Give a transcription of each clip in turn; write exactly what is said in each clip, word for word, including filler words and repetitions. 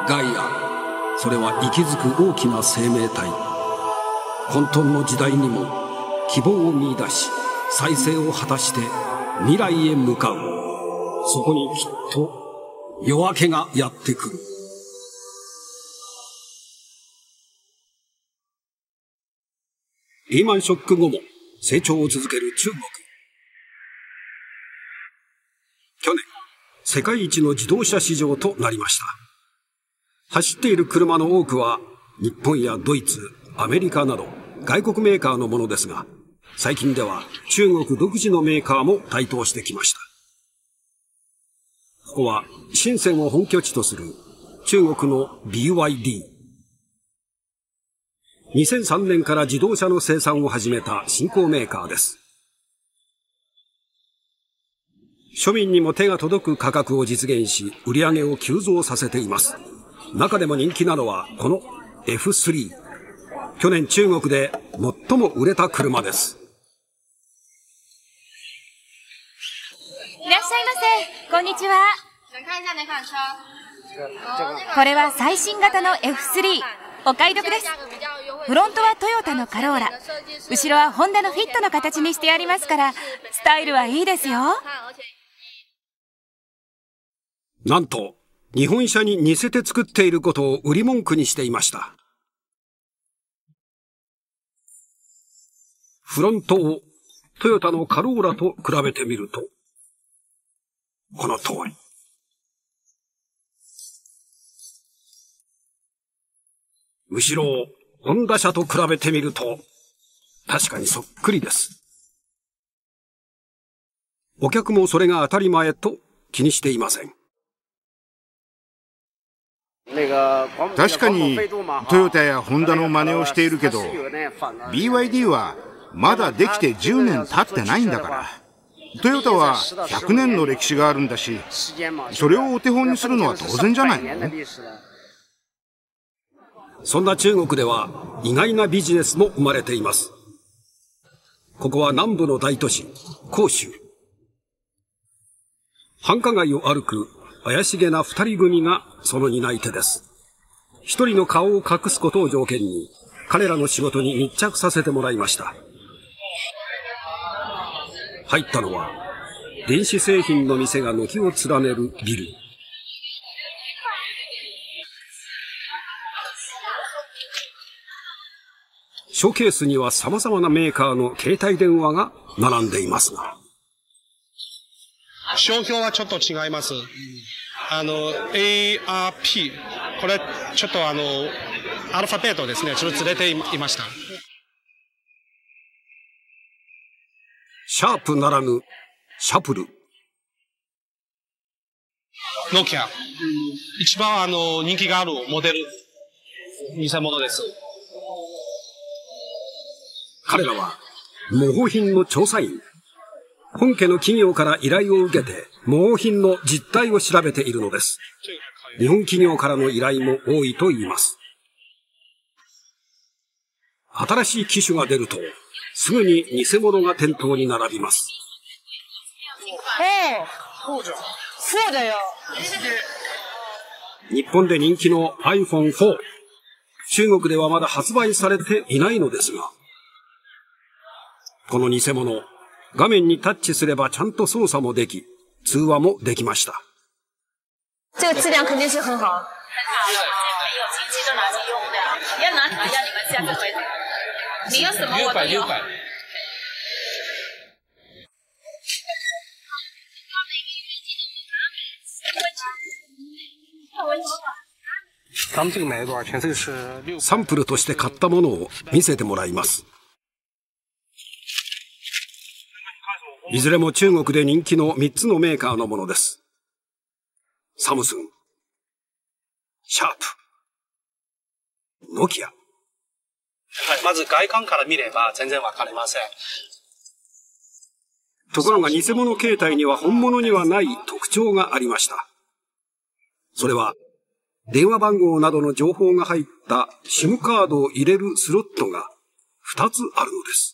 ガイア、それは息づく大きな生命体。混沌の時代にも希望を見出し、再生を果たして未来へ向かう。そこにきっと夜明けがやってくる。リーマンショック後も成長を続ける中国。去年、世界一の自動車市場となりました。走っている車の多くは日本やドイツ、アメリカなど外国メーカーのものですが、最近では中国独自のメーカーも台頭してきました。ここは深センを本拠地とする中国の ビーワイディー。にせんさんねんから自動車の生産を始めた新興メーカーです。庶民にも手が届く価格を実現し、売り上げを急増させています。中でも人気なのはこの エフスリー。去年中国で最も売れた車です。 いらっしゃいませ。こんにちは。これは最新型の エフスリー。お買い得です。フロントはトヨタのカローラ、後ろはホンダのフィットの形にしてありますから、スタイルはいいですよ。 なんと日本車に似せて作っていることを売り文句にしていました。フロントをトヨタのカローラと比べてみると、この通り。後ろをホンダ車と比べてみると、確かにそっくりです。お客もそれが当たり前と気にしていません。 確かにトヨタやホンダの真似をしているけど、 ビーワイディー はまだできてじゅうねん経ってないんだから。トヨタはひゃくねんの歴史があるんだし、それをお手本にするのは当然じゃないの？ そんな中国では意外なビジネスも生まれています。ここは南部の大都市、広州。繁華街を歩く怪しげな二人組がその担い手です。一人の顔を隠すことを条件に、彼らの仕事に密着させてもらいました。入ったのは、電子製品の店が軒を連ねるビル。ショーケースには様々なメーカーの携帯電話が並んでいますが。 商標はちょっと違います。あの、エーアールピー。これ、ちょっとあの、アルファベットですね。ちょっとずれていました。 シャープならぬ、シャプル。 ノキア。一番あの、人気があるモデル。偽物です。 彼らは模倣品の調査員。本家の企業から依頼を受けて模倣品の実態を調べているのです。日本企業からの依頼も多いと言います。新しい機種が出るとすぐに偽物が店頭に並びます。 そうだよ。 日本で人気の アイフォンフォー。中国ではまだ発売されていないのですが、この偽物、画面にタッチすればちゃんと操作もでき、通話もできました。 这个质量肯定是很好。 你要什么我都有。 サンプルとして買ったものを見せてもらいます。いずれも中国で人気のみっつのメーカーのものです。サムスン、シャープ、ノキア。 まず外観から見れば全然わかりません。 ところが偽物携帯には本物にはない特徴がありました。それは電話番号などの情報が入った シム カードを入れるスロットがふたつあるのです。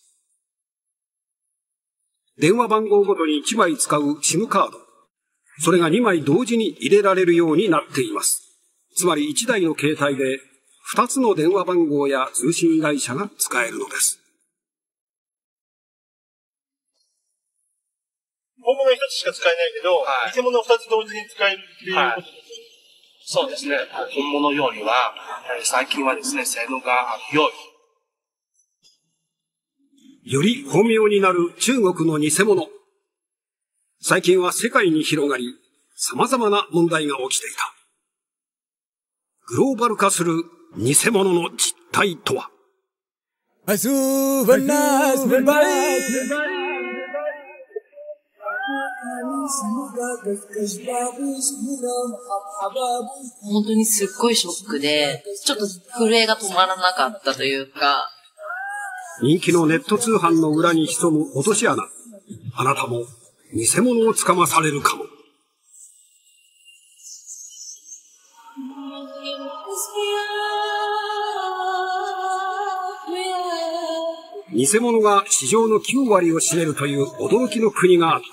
電話番号ごとにいちまい使う シム カード。それがにまい同時に入れられるようになっています。 つまりいちだいの携帯でふたつの電話番号や通信会社が使えるのです。 本物はひとつしか使えないけど、はい、偽物はふたつ同時に使えるっていうことです、はい、 そうですね。本物よりは、最近はですね、性能が良い。 より巧妙になる中国の偽物。最近は世界に広がり、様々な問題が起きていた。グローバル化する偽物の実態とは。 本当にすっごいショックで、ちょっと震えが止まらなかったというか。 人気のネット通販の裏に潜む落とし穴。あなたも偽物をつかまされるかも。偽物が市場のきゅうわりを占めるという驚きの国があった。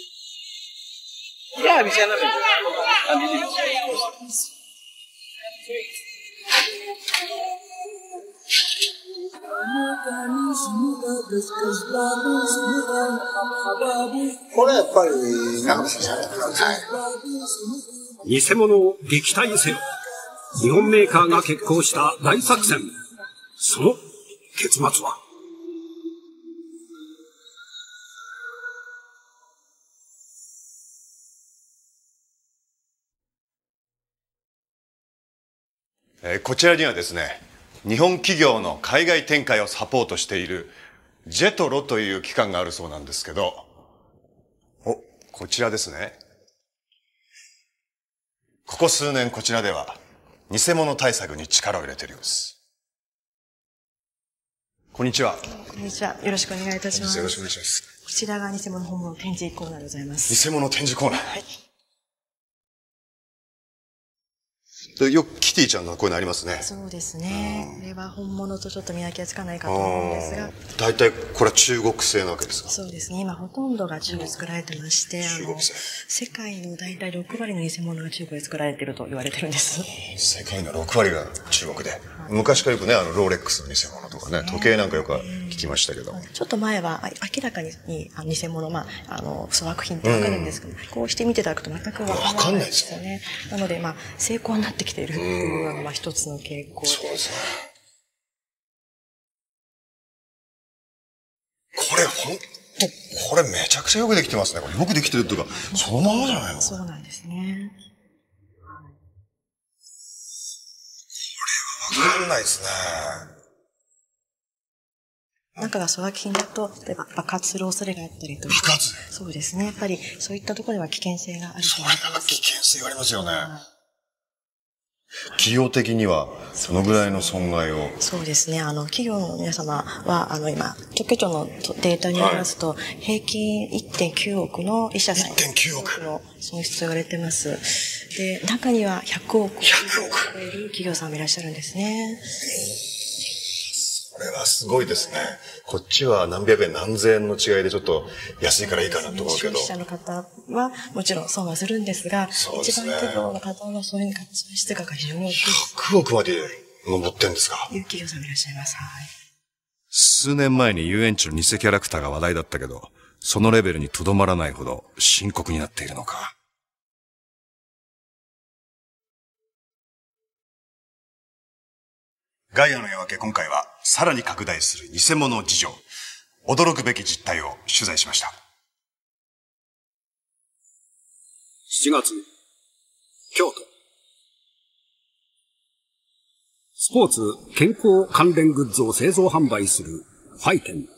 これやっぱり長渕さん、 偽物を撃退せよ。日本メーカーが決行した大作戦。その結末は。 えー、こちらにはですね、日本企業の海外展開をサポートしているジェトロという機関があるそうなんですけど、お、こちらですね。ここ数年こちらでは偽物対策に力を入れているようです。こんにちは。 こんにちは。よろしくお願いいたします。 よろしくお願いします。 こちらが偽物本物展示コーナーでございます。 偽物展示コーナー。 はい。 でよくキティちゃんのこういうのありますね。 そうですね。これは本物とちょっと見分けがつかないかと思うんですが。 大体これは中国製なわけですか？ そうですね。今ほとんどが中国で作られてまして、あの、世界の大体ろくわりの偽物が中国で作られていると言われてるんです。 世界のろくわりが中国で。はい、昔からよくね、あの、ローレックスの偽物とかね、時計なんかよく聞きましたけど。 ちょっと前は明らかに偽物、まあ、あの、粗悪品ってわかるんですけど、こうして見ていただくと全くわかんないですよね。なので、まあ、成功になってきているっていうのが、まあ、一つの傾向で。 そうですね。これ、ほんと、これめちゃくちゃよくできてますね。これよくできてるっていうか、そのままじゃないの？ そうなんですね。 これはわかんないですね。 中が粗悪品だと、例えば爆発する恐れがあったりとか。 爆発？ そうですね。やっぱり、そういったところでは危険性があると思います。 それは危険性がありますよね。企業的には、そのぐらいの損害を。 そうですね。あの、企業の皆様は、あの、今、特許庁のデータによりますと、はい、平均 いってんきゅうおくの一社さんいってんきゅうおくの損失と言われてます。で、中にはひゃくおくを超える企業さんもいらっしゃるんですね。 これはすごいですね。こっちは何百円何千円の違いでちょっと安いからいいかなと思うけど。 消費者の方はもちろん損はするんですが、 そうですね、 一番企業の方はそういう損失額が非常に大きい。ひゃくおくまで上ってんですか？ いう企業さんもいらっしゃいます。はい。 数年前に遊園地の偽キャラクターが話題だったけど、そのレベルにとどまらないほど深刻になっているのか。 ガイアの夜明け、今回はさらに拡大する偽物事情、驚くべき実態を取材しました。 しちがつ、京都。スポーツ、健康関連グッズを製造販売するファイテン。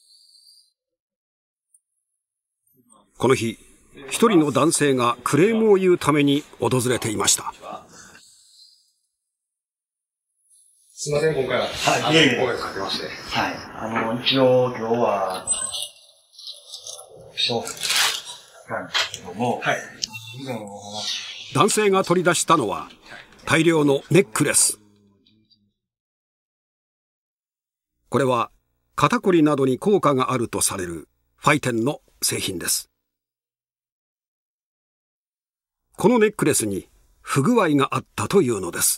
この日、一人の男性がクレームを言うために訪れていました。 すみません、今回は。はい、いえいえ。お声かけまして。 はい。あの、一応、今日は、そうなんですけども、はい。 男性が取り出したのは、大量のネックレス。これは、肩こりなどに効果があるとされる、ファイテンの製品です。このネックレスに、 不具合があったというのです。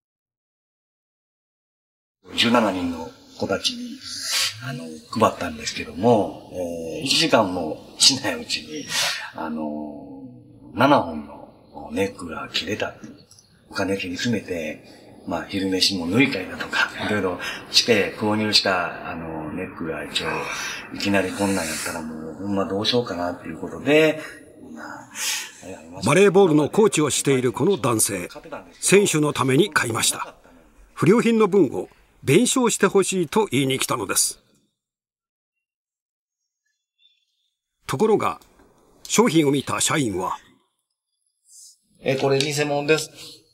じゅうななにんの子たちにあの配ったんですけども、えー、いちじかんもしないうちにあのななほんのネックが切れた。お金切り詰めて、まあ昼飯も抜いたりだとかいろいろして購入したあのネックが一応いきなりこんなんやったらもうほんまどうしようかなっていうことで、 バレーボールのコーチをしているこの男性、選手のために買いました。不良品の分を弁償してほしいと言いに来たのです。ところが、商品を見た社員は、 え、これ偽物です。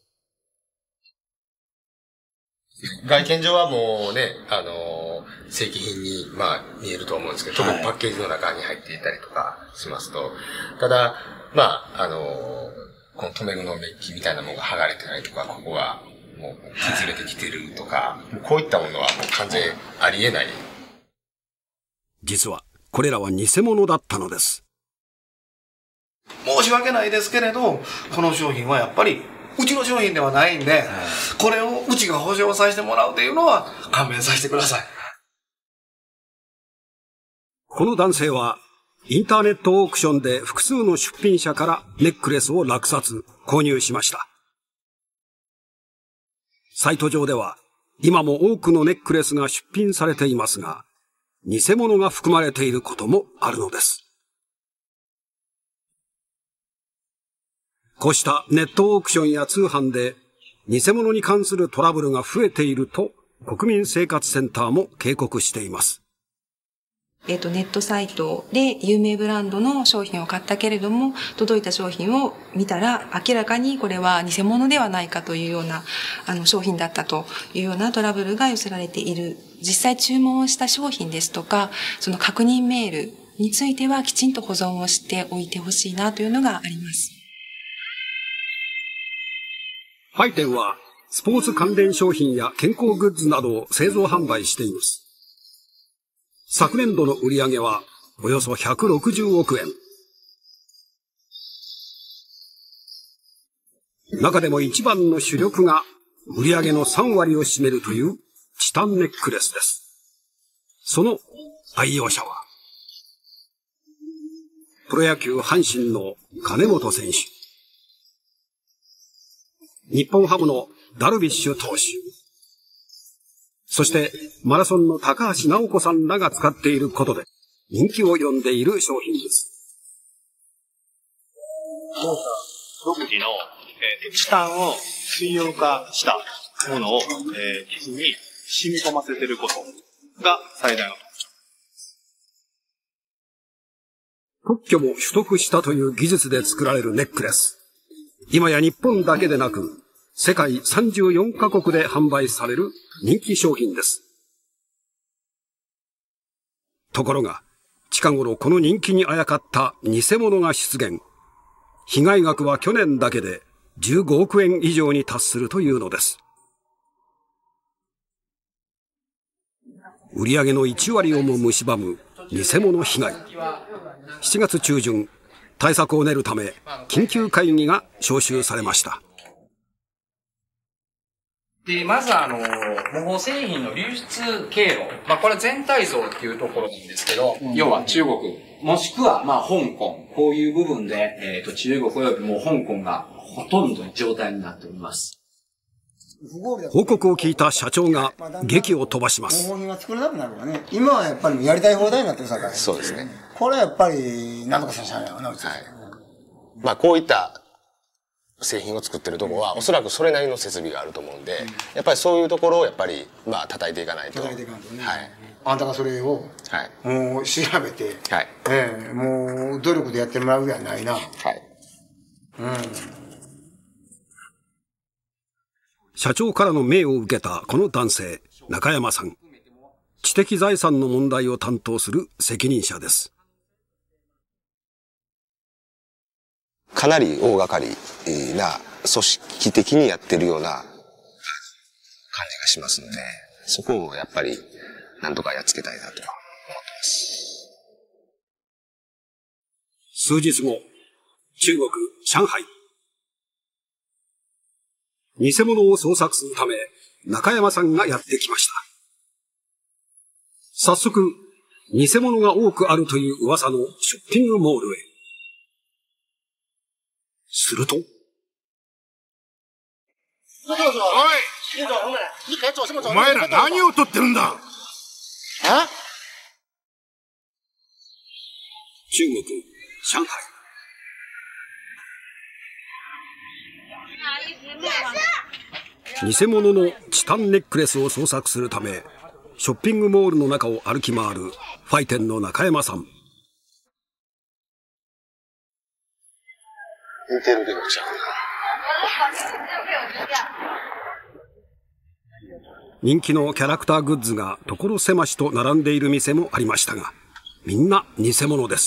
外見上はもうね、あのー、正規品に、まあ、見えると思うんですけど、特にパッケージの中に入っていたりとかしますと、ただ、まあ、あのー、この留め具のメッキみたいなものが剥がれてたりとか、ここがもう削れてきてるとか、こういったものはもう完全ありえない。 実は、これらは偽物だったのです。 申し訳ないですけれど、この商品はやっぱり、うちの商品ではないんで、これをうちが保証させてもらうというのは勘弁させてください。 この男性は、インターネットオークションで複数の出品者からネックレスを落札、購入しました。サイト上では、今も多くのネックレスが出品されていますが、偽物が含まれていることもあるのです。こうしたネットオークションや通販で偽物に関するトラブルが増えていると国民生活センターも警告しています。 えっと、ネットサイトで有名ブランドの商品を買ったけれども、届いた商品を見たら明らかにこれは偽物ではないかというようなあの商品だったというようなトラブルが寄せられている。実際注文した商品ですとか、その確認メールについてはきちんと保存をしておいてほしいなというのがあります。 ファイテンはスポーツ関連商品や健康グッズなどを製造販売しています。昨年度の売上はおよそひゃくろくじゅうおくえん。中でも一番の主力が売上のさんわりを占めるというチタンネックレスです。その愛用者はプロ野球阪神の金本選手、日本ハムのダルビッシュ投手、そしてマラソンの高橋尚子さんらが使っていることで人気を呼んでいる商品です。 独自の、えー、チタンを水溶化したものを、えー、生地に染み込ませていることが最大の特許も取得したという技術で作られるネックレス。今や日本だけでなく世界さんじゅうよんカ国で販売される人気商品です。ところが、近頃この人気にあやかった偽物が出現。被害額は去年だけでじゅうごおくえん以上に達するというのです。売上のいちわりをも蝕む偽物被害。しちがつちゅうじゅん、対策を練るため緊急会議が招集されました。 で、まずあの、模倣製品の流出経路。まあこれ全体像っていうところなんですけど、うん、要は中国、もしくはまあ香港、こういう部分で、えっと中国およびもう香港がほとんどの状態になっております。 報告を聞いた社長が檄を飛ばします。 模倣品が作れなくなるからね。今はやっぱりやりたい放題になってるさかい。 そうですね。 これはやっぱり、なんとかせんしゃあないわな、うち。はい。 まあこういった製品を作ってるところはおそらくそれなりの設備があると思うんで、やっぱりそういうところをやっぱりまあ叩いていかないと。 叩いていかないとね。 はい。 あんたがそれを、はい、もう調べて、はい、ええ、もう努力でやってもらうやないな。はい。 うん。社長からの命を受けたこの男性、中山さん。知的財産の問題を担当する責任者です。 かなり大掛かりな組織的にやってるような感じがしますので、そこをやっぱり何とかやっつけたいなと思ってます。 数日後、中国・上海。 偽物を捜索するため、中山さんがやってきました。早速、偽物が多くあるという噂のショッピングモールへ。すると、 おい、お前ら何を撮ってるんだ。 中国、上海。偽物のチタンネックレスを捜索するため、ショッピングモールの中を歩き回るファイテンの中山さん。 似てるけどちゃうな。 人気のキャラクターグッズが所狭しと並んでいる店もありましたが、みんな偽物です。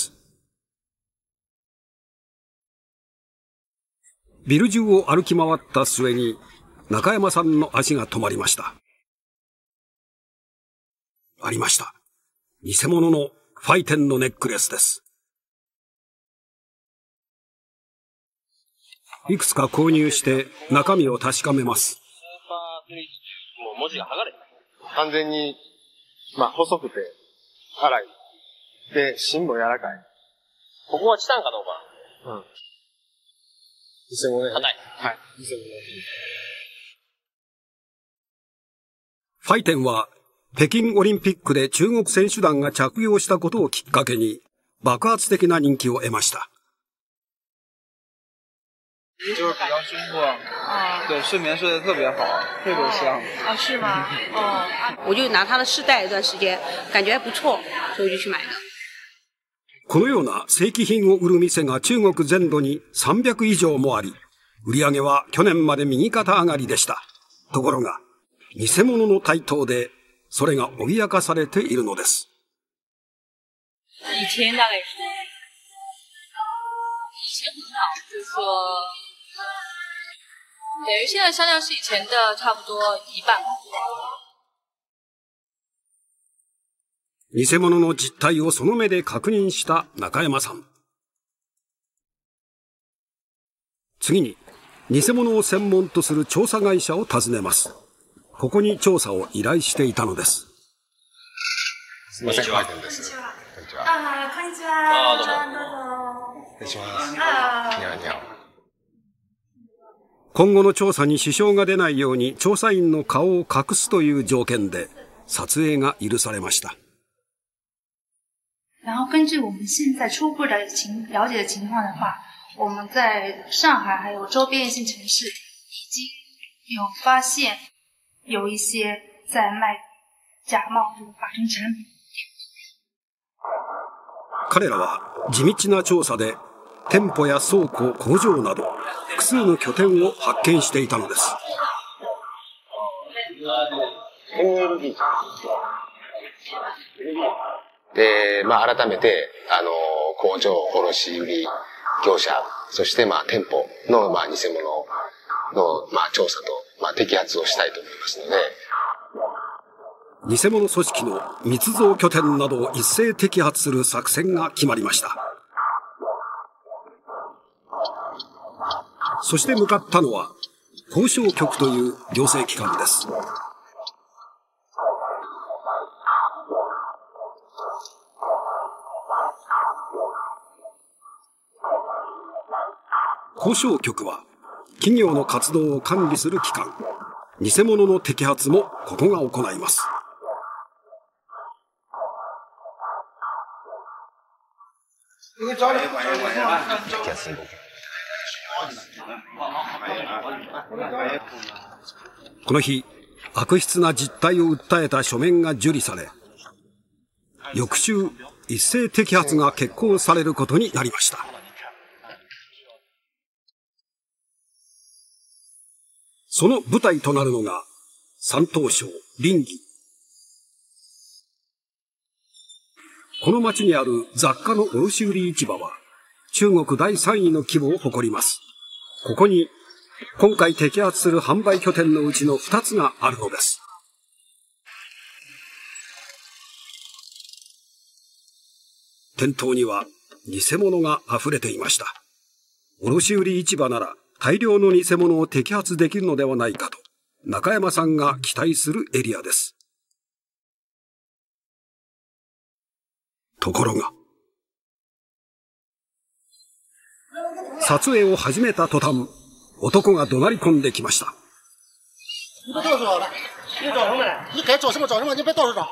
ビル中を歩き回った末に、中山さんの足が止まりました。ありました。偽物のファイテンのネックレスです。いくつか購入して中身を確かめます。 もう文字が剥がれ。完全に、まあ、細くて、粗い。で、芯も柔らかい。ここはチタンかどうか。うん。偽物ね。硬い。はい。偽物。 ファイテンは、北京オリンピックで中国選手団が着用したことをきっかけに、爆発的な人気を得ました。 就是比较深刻，啊，对，睡眠睡得特别好，特别香。 啊，是吗？哦，我就拿它的试戴一段时间，感觉还不错，所以我就去买的。 このような正規品を売る店が中国全土にさんびゃく以上もあり、売り上げは去年まで右肩上がりでした。ところが、偽物の台頭で、それが脅かされているのです。 以前大概是，以前很好，就是说。等于现在销量是以前的差不多一半。 偽物の実態をその目で確認した中山さん。次に、偽物を専門とする調査会社を訪ねます。ここに調査を依頼していたのです。 すみません、ファイテンです。こんにちは。 ああ、こんにちは。 あ、どうぞ。失礼します。にゃにゃ。 今後の調査に支障が出ないように調査員の顔を隠すという条件で撮影が許されました。 然后根据我们现在初步的情了解的情况的话，我们在上海还有周边一些城市已经有发现有一些在卖假冒这个法证产品。 彼らは地道な調査で店舗や倉庫、工場など複数の拠点を発見していたのです。 で、まあ改めて、あの、工場、卸売業者、そしてまあ店舗のまあ偽物のまあ調査とまあ摘発をしたいと思いますので、 偽物組織の密造拠点などを一斉摘発する作戦が決まりました。そして向かったのは、交渉局という行政機関です。交渉局は、企業の活動を管理する機関。偽物の摘発もここが行います。この日、悪質な実態を訴えた書面が受理され、翌週、一斉摘発が決行されることになりました。その舞台となるのが、山東省臨沂。この町にある雑貨の卸売市場は、中国だいさんいの規模を誇ります。ここに、今回摘発する販売拠点のうちのふたつがあるのです。店頭には偽物が溢れていました。卸売市場なら大量の偽物を摘発できるのではないかと中山さんが期待するエリアです。ところが、撮影を始めた途端、男が怒鳴り込んできました。 你别到处找了，你找什么呢？你该找什么找什么，你别到处找。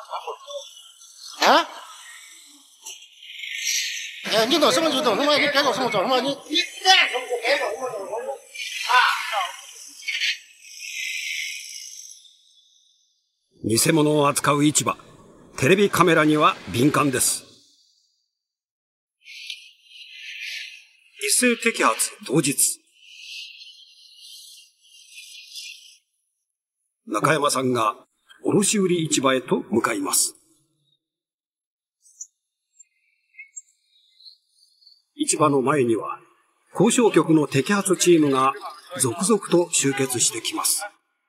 啊？哎，你等什么就等什么，你该找什么找什么，你你干什么就该找什么找什么。啊！ 偽物を扱う市場、テレビカメラには敏感です。一斉摘発当日。中山さんが卸売市場へと向かいます。市場の前には交渉局の摘発チームが続々と集結してきます。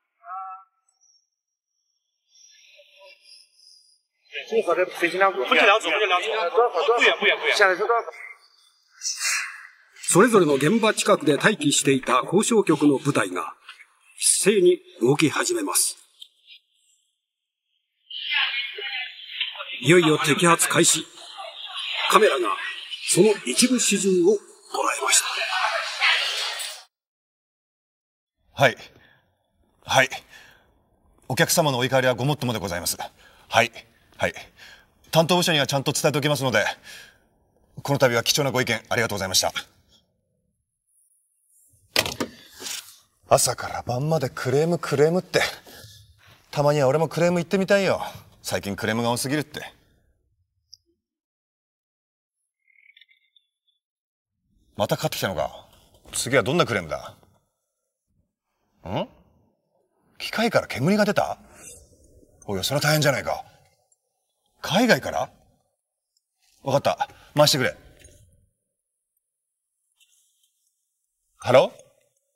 それぞれの現場近くで待機していた交渉局の部隊が一斉に動き始めます。いよいよ摘発開始。カメラがその一部始終を捉えました。 はい。はい。お客様のお怒りはごもっともでございます。はい。はい。担当部署にはちゃんと伝えておきますので、この度は貴重なご意見ありがとうございました。朝から晩までクレームクレームって。たまには俺もクレーム言ってみたいよ。最近クレームが多すぎるって。またかかってきたのか。次はどんなクレームだ？ん？機械から煙が出た？おい、それは大変じゃないか。海外から？わかった。回してくれ。ハロー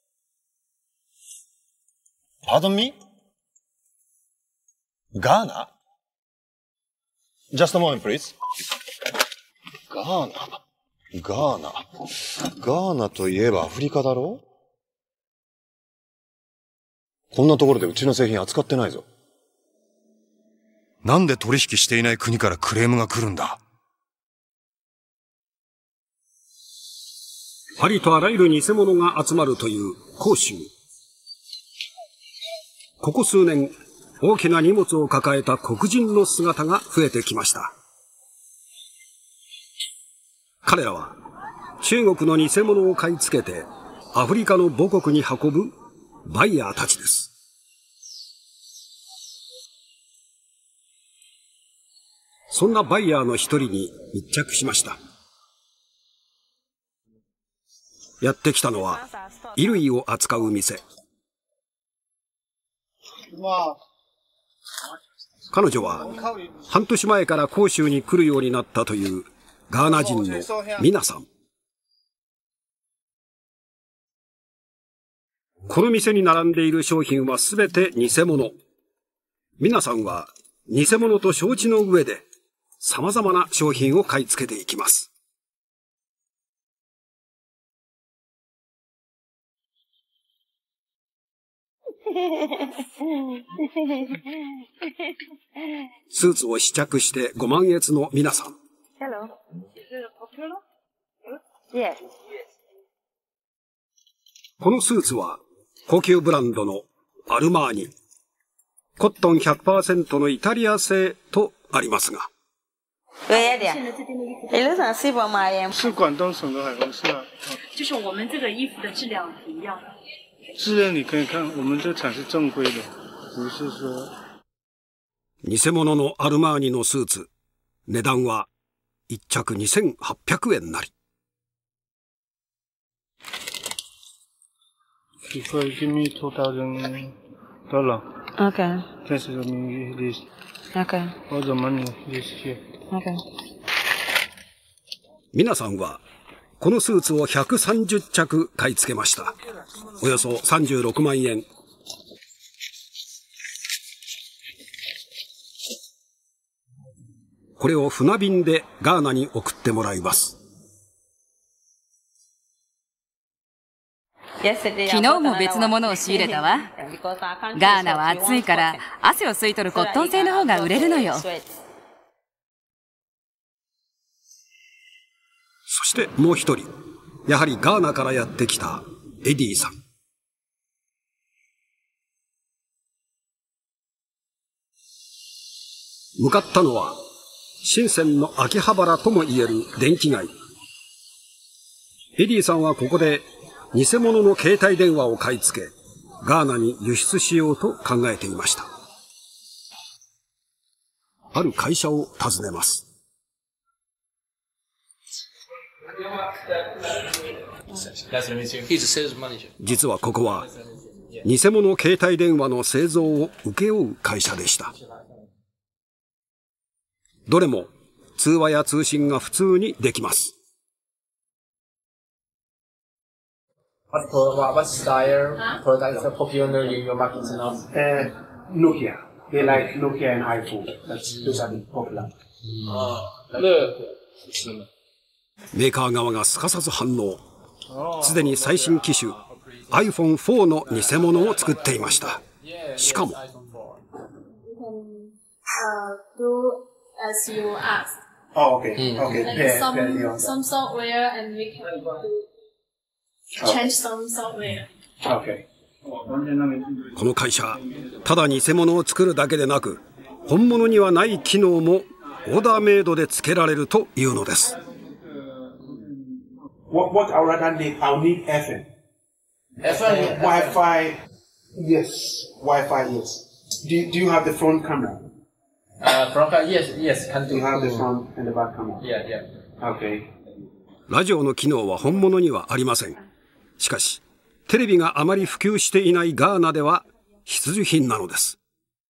？Pardon me? ガーナ ?Just a moment, please. ガーナガーナガーナといえばアフリカだろ？こんなところでうちの製品扱ってないぞ。 なんで取引していない国からクレームが来るんだ？ ありとあらゆる偽物が集まるという広州。ここ数年、大きな荷物を抱えた黒人の姿が増えてきました。彼らは中国の偽物を買い付けてアフリカの母国に運ぶバイヤーたちです。そんなバイヤーの一人に密着しました。やってきたのは衣類を扱う店。彼女は半年前から広州に来るようになったというガーナ人のミナさん。この店に並んでいる商品はすべて偽物。ミナさんは偽物と承知の上で様々な商品を買い付けていきます。スーツを試着してご満悦の皆さん。このスーツは高級ブランドのアルマーニ。コットン ひゃくパーセント のイタリア製とありますが。 是广东省的海公司啊。 就是我们这个衣服的质量是一样的。 质量你可以看，我们这厂是正规的，不是说。 偽物のアルマーニのスーツ、値段は一着にせんはっぴゃくえんなり。 If I give me two thousand dollar. Okay. This is the money this. Okay. All the money this here. Okay. 皆さんはこのスーツをひゃくさんじゅっちゃく買い付けました。およそさんじゅうろくまんえん。これを船便でガーナに送ってもらいます。 昨日も別のものを仕入れたわ。ガーナは暑いから汗を吸い取るコットン製の方が売れるのよ。 そしてもう一人、やはりガーナからやってきたエディさん。向かったのは深センの秋葉原ともいえる電気街。エディさんはここで偽物の携帯電話を買い付け、ガーナに輸出しようと考えていました。ある会社を訪ねます。実はここは偽物携帯電話の製造を請け負う会社でした。どれも通話や通信が普通にできます。 What, what style product is popular in your market now? Uh, Nokia. They like Nokia and iPhone. That's those are popular. メーカー側がすかさず反応。すでに最新機種 アイフォンフォー の偽物を作っていました。しかも。 As you asked. Oh, okay. Okay. And Yeah, some, yeah, yeah. some software, and we can do, change some software. Okay. この会社、ただ偽物を作るだけでなく、本物にはない機能もオーダーメイドで付けられるというのです。 What, what I would rather need, I'll need F M. F M. Wi-Fi. Yes. Wi-Fi. Yes. Do Do you have the front camera? Uh, front camera. Yes. Yes. Can do. You have the front and the back camera. Yeah. Yeah. Okay. ラジオの機能は本物にはありません。しかし、テレビがあまり普及していないガーナでは必需品なのです。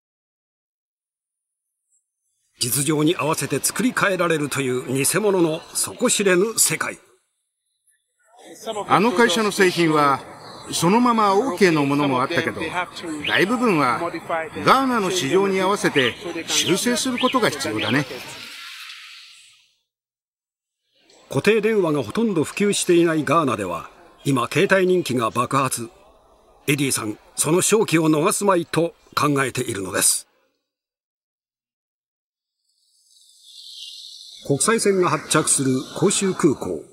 実情に合わせて作り変えられるという偽物の底知れぬ世界。 あの会社の製品はそのまま OK のものもあったけど、大部分はガーナの市場に合わせて修正することが必要だね。 固定電話がほとんど普及していないガーナでは今携帯人気が爆発。エディさん、その勝機を逃すまいと考えているのです。国際線が発着する広州空港。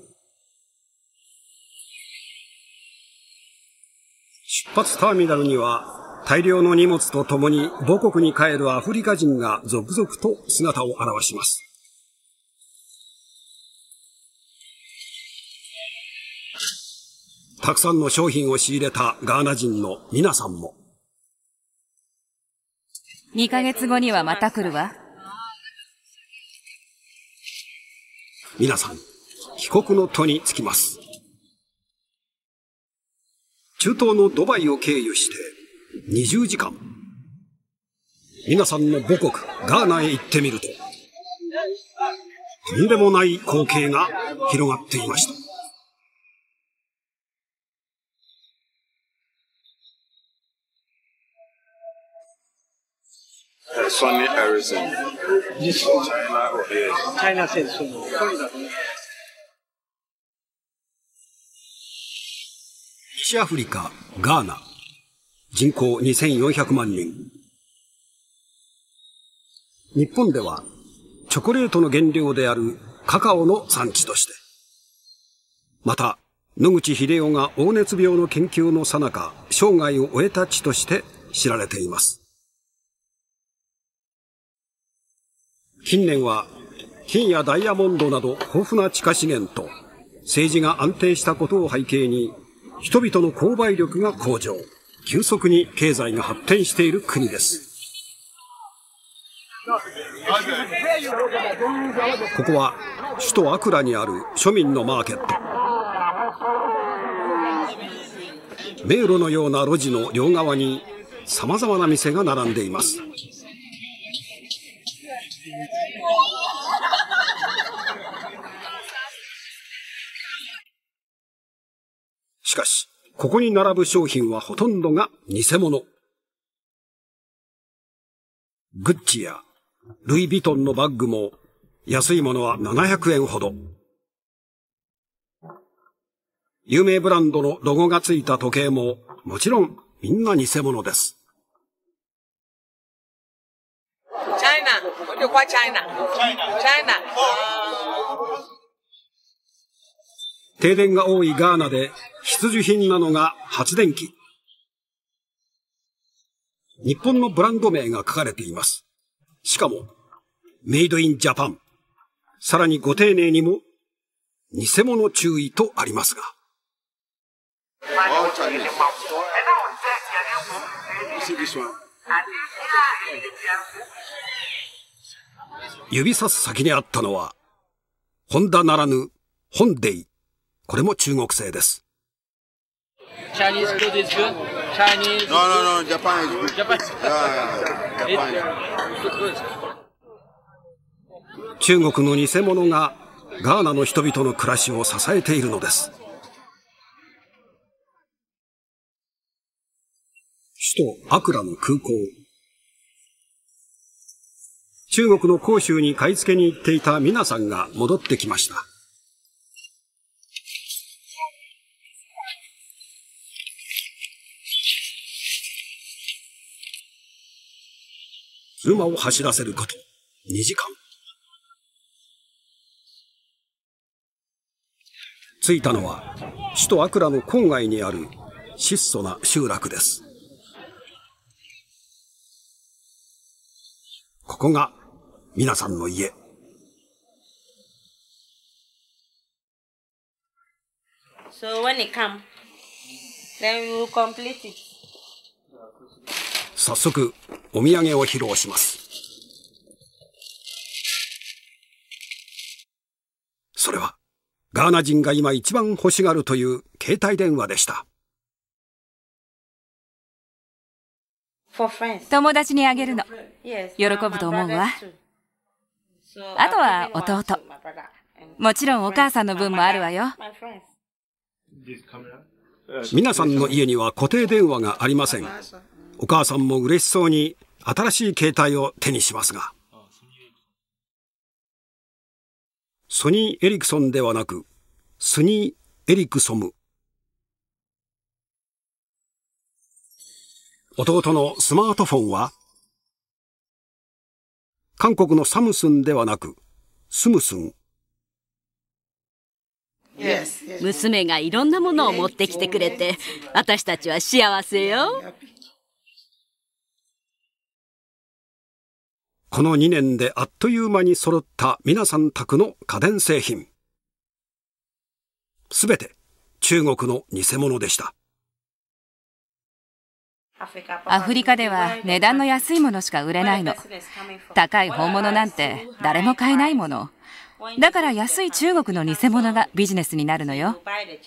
出発ターミナルには大量の荷物とともに母国に帰るアフリカ人が続々と姿を現します。たくさんの商品を仕入れたガーナ人の皆さんも。 にかげつごにはまた来るわ。 皆さん、帰国の途につきます。中東のドバイを経由してにじゅうじかん。皆さんの母国ガーナへ行ってみると、とんでもない光景が広がっていました。 Sunny Arizona. This China or here? China says so. 西アフリカ、ガーナ。人口にせんよんひゃくまんにん。日本では、チョコレートの原料であるカカオの産地として。また、野口英世が黄熱病の研究の最中、生涯を終えた地として知られています。近年は、金やダイヤモンドなど豊富な地下資源と、政治が安定したことを背景に、人々の購買力が向上、急速に経済が発展している国です。ここは首都アクラにある庶民のマーケット。迷路のような路地の両側に様々な店が並んでいます。しかし、ここに並ぶ商品はほとんどが偽物。グッチやルイ・ヴィトンのバッグも安いものはななひゃくえんほど。 有名ブランドのロゴがついた時計ももちろんみんな偽物です。停電が多いガーナで必需品なのが発電機。日本のブランド名が書かれています。しかも、メイドインジャパン。さらにご丁寧にも、偽物注意とありますが。指さす先にあったのは、ホンダならぬ、ホンデイ。これも中国製です。 Chinese food is good. Chinese. No, no, no. Japan is good. Japan. Yeah, yeah, Japan. 中国の偽物がガーナの人々の暮らしを支えているのです。首都アクラの空港。中国の広州に買い付けに行っていた皆さんが戻ってきました。車を走らせることにじかん。着いたのは首都アクラの郊外にある質素な集落です。ここが皆さんの家。 So when it comes, then we will complete it. 早速お土産を披露します。それはガーナ人が今一番欲しがるという携帯電話でした。 友達にあげるの。喜ぶと思うわ。あとは弟。もちろんお母さんの分もあるわよ。 皆さんの家には固定電話がありません。お母さんも嬉しそうに新しい携帯を手にしますが、ソニー・エリクソンではなくスニー・エリクソム。弟のスマートフォンは韓国のサムスンではなくスムスン。 娘がいろんなものを持ってきてくれて、私たちは幸せよ。 このにねんであっという間に揃った皆さん宅の家電製品。すべて中国の偽物でした。 アフリカでは値段の安いものしか売れないの。高い本物なんて誰も買えないもの。だから安い中国の偽物がビジネスになるのよ。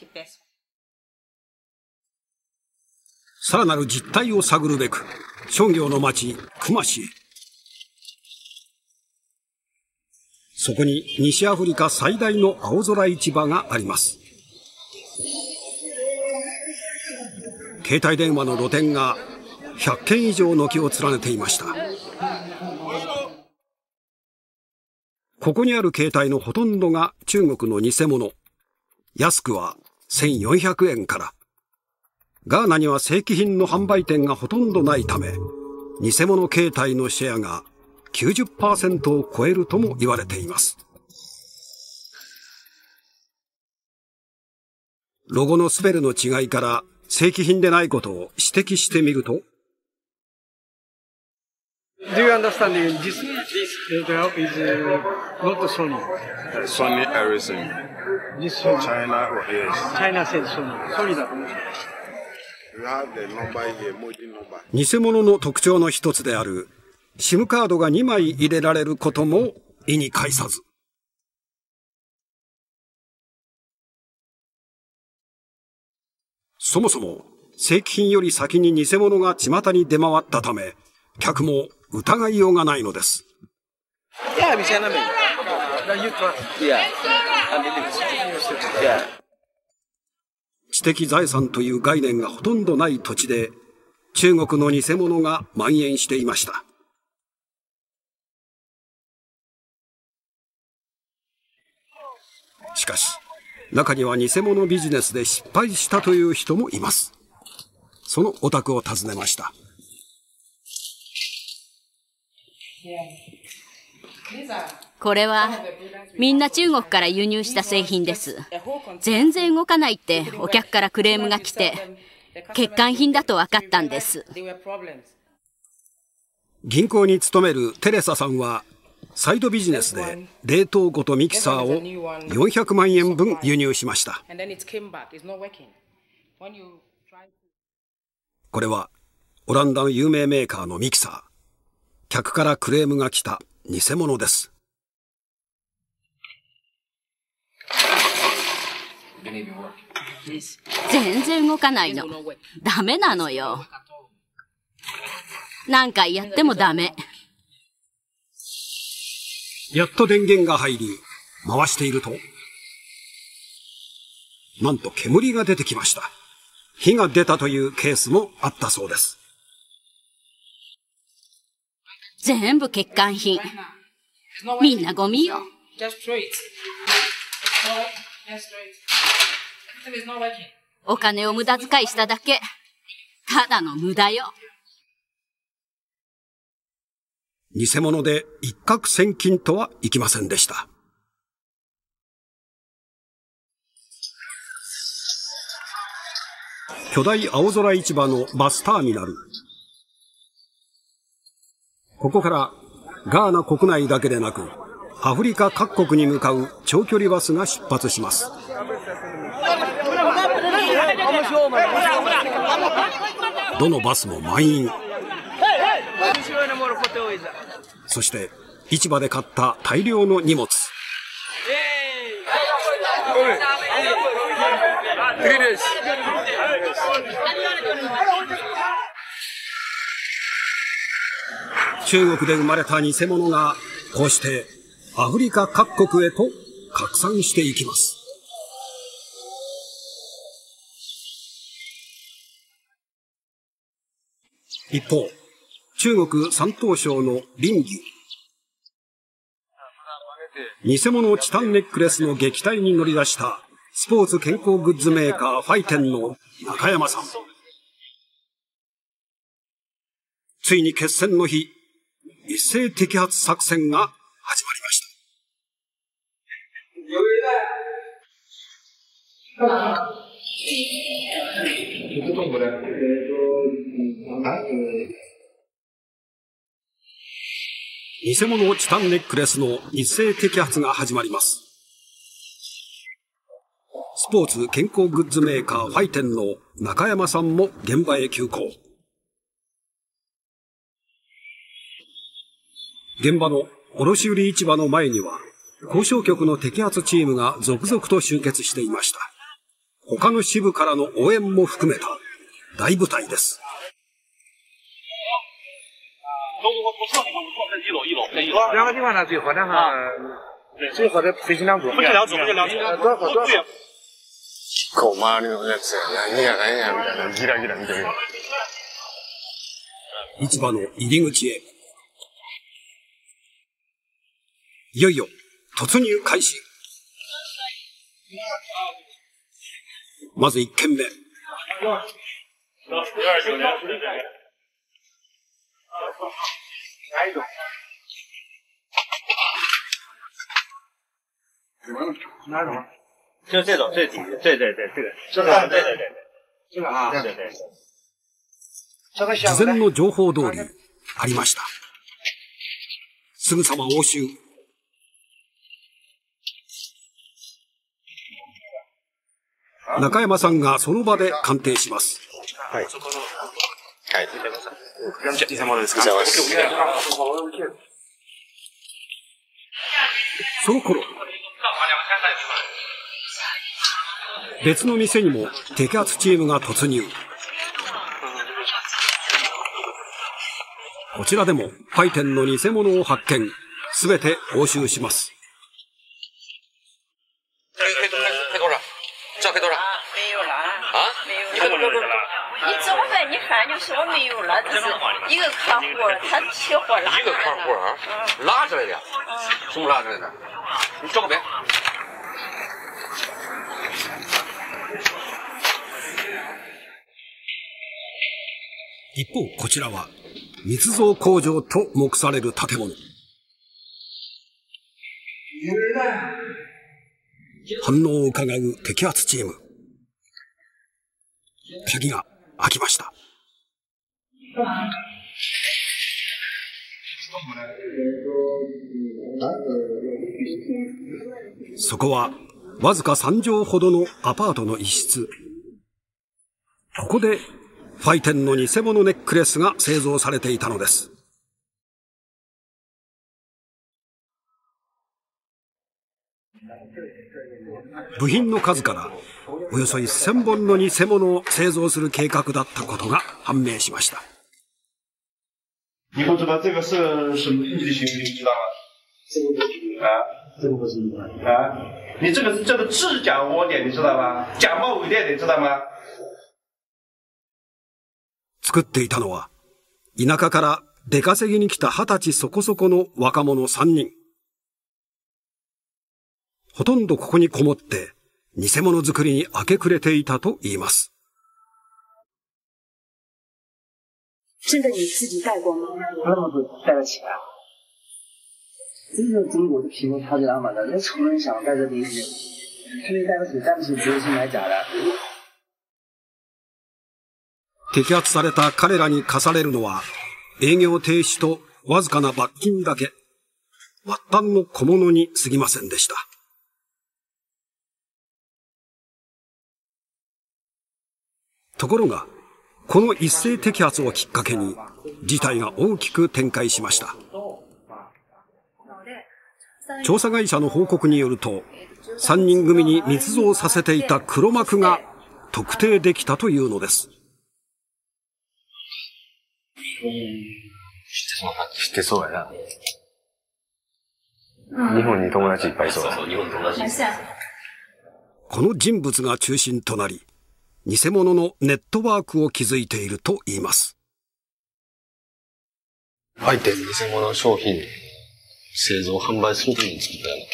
さらなる実態を探るべく商業の町クマシへ。そこに西アフリカ最大の青空市場があります。携帯電話の露店がひゃっけん以上軒を連ねていました。ここにある携帯のほとんどが中国の偽物。安くはせんよんひゃくえんから。ガーナには正規品の販売店がほとんどないため、偽物携帯のシェアが きゅうじゅっパーセント を超えるとも言われています。ロゴのスペルの違いから正規品でないことを指摘してみると、 Do you understand this? This help is not Sony. Sony Ericsson. This Sony. China or yes. China said Sony. Sony だと思う。 You have the number here, model number. 偽物の特徴の一つである SIM カードがにまい入れられることも意に介さず。そもそも正規品より先に偽物が巷に出回ったため、客も疑いようがないのです。 Yeah, Michelle, me. You trust? Yeah. 知的財産という概念がほとんどない土地で、中国の偽物が蔓延していました。しかし、 中には偽物ビジネスで失敗したという人もいます。そのお宅を訪ねました。 これはみんな中国から輸入した製品です。全然動かないってお客からクレームが来て、欠陥品だと分かったんです。 銀行に勤めるテレサさんはサイドビジネスで冷凍庫とミキサーをよんひゃくまんえんぶん輸入しました。これはオランダの有名メーカーのミキサー。客からクレームが来た偽物です。 全然動かないの。ダメなのよ。何回やってもダメ。 やっと電源が入り、回していると、なんと煙が出てきました。火が出たというケースもあったそうです。 全部欠陥品。みんなゴミよ。お金を無駄遣いしただけ。ただの無駄よ。 偽物で一攫千金とはいきませんでした。巨大青空市場のバスターミナル。ここからガーナ国内だけでなく、アフリカ各国に向かう長距離バスが出発します。どのバスも満員。そして市場で買った大量の荷物。中国で生まれた偽物がこうしてアフリカ各国へと拡散していきます。一方、中国山東省の臨沂。偽物チタンネックレスの撃退に乗り出したスポーツ健康グッズメーカーファイテンの中山さん。ついに決戦の日、一斉摘発作戦が始まりました。偽物チタンネックレスの一斉摘発が始まります。スポーツ健康グッズメーカーファイテンの中山さんも現場へ急行。現場の卸売市場の前には交渉局の摘発チームが続々と集結していました。他の支部からの応援も含めた大部隊です。 两个地方呢最好的哈，最好的飞行两组，飞行两组，飞行两组，多少多少。 こう周りのやつ何や何やみたいなギラギラ見てる。 市場の入り口へ。いよいよ突入開始。まず一軒目。 哪种？ 就这种最底，对对对，这个，这个，对对对，这个啊，对对。 事前の情報通りありました。すぐさま押収。中山さんがその場で鑑定します。 はい。はい。 偽物ですか？ その頃、別の店にも摘発チームが突入。こちらでもファイテンの偽物を発見。すべて押収します。 照片多少？没有了啊？没有了。你怎么弄的？你怎么办？你看就是我没有了，这是一个客户他提货拉。一个客户啊？拉出来的？什么拉出来的？你照个呗。 一方こちらは密造工場と目される建物。反応を伺う摘発チーム。鍵が開きました。そこはわずかさん畳ほどのアパートの一室。ここでファイテンの偽物ネックレスが製造されていたのです。部品の数からおよそせんぼんの偽物を製造する計画だったことが判明しました。 你不知道这个是什么东西的行为，你知道吗？这个不行啊，这个不行啊！你这个是叫做制假窝点，你知道吗？假冒伪劣，你知道吗？ 作っていたのは田舎から出稼ぎに来た二十歳そこそこの若者三人。ほとんどここにこもって偽物作りに明け暮れていたと言います。 真的你自己带过吗？那么不带得起来。真的中国的贫富差距那么大，那穷人想带这东西，他们带不起，带不起，只有去买假的。 摘発された彼らに課されるのは営業停止とわずかな罰金だけ。末端の小物に過ぎませんでした。ところがこの一斉摘発をきっかけに事態が大きく展開しました。調査会社の報告によるとさんにん組に密造させていた黒幕が特定できたというのです。 知ってそうやな。日本に友達いっぱいいそう。 この人物が中心となり偽物のネットワークを築いていると言います。 あえて偽物商品製造販売するために作ったような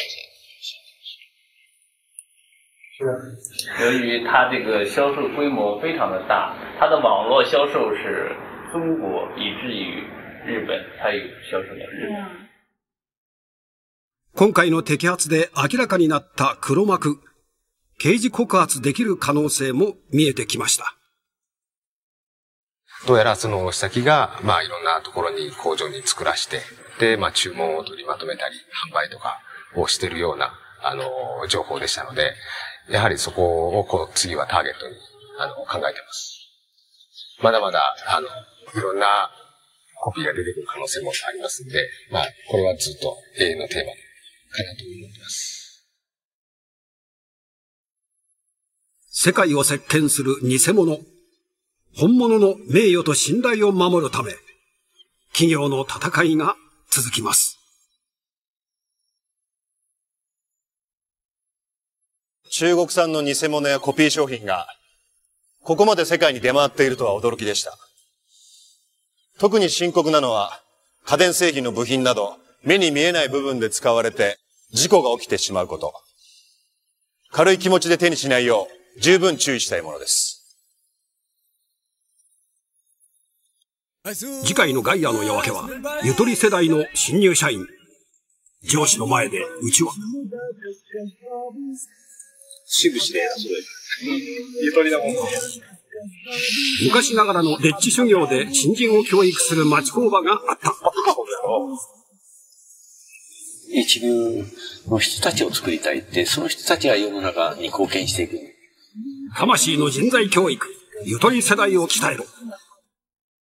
由于它这个销售规模非常的大，它的网络销售是中国以至于日本，它有销售到日本。 今回の摘発で明らかになった黒幕。刑事告発できる可能性も見えてきました。 どうやらその先が、まあいろんなところに工場に作らして、で、まあ注文を取りまとめたり、販売とかをしているような、あの、情報でしたので、やはりそこをこう次はターゲットに、あの、考えています。まだまだ、あの、いろんなコピーが出てくる可能性もありますんで、まあこれはずっと永遠のテーマかなと思っています。 世界を席巻する偽物。本物の名誉と信頼を守るため、企業の戦いが続きます。 中国産の偽物やコピー商品が、ここまで世界に出回っているとは驚きでした。特に深刻なのは、家電製品の部品など、目に見えない部分で使われて、事故が起きてしまうこと。軽い気持ちで手にしないよう、十分注意したいものです。 次回のガイアの夜明けは、ゆとり世代の新入社員。上司の前でうちは。 しぶしで遊べる。ゆとりなもんね。 昔ながらのレッチ修行で新人を教育する町工場があった。 一流の人たちを作りたいって、その人たちが世の中に貢献していく。 魂の人材教育、ゆとり世代を鍛えろ。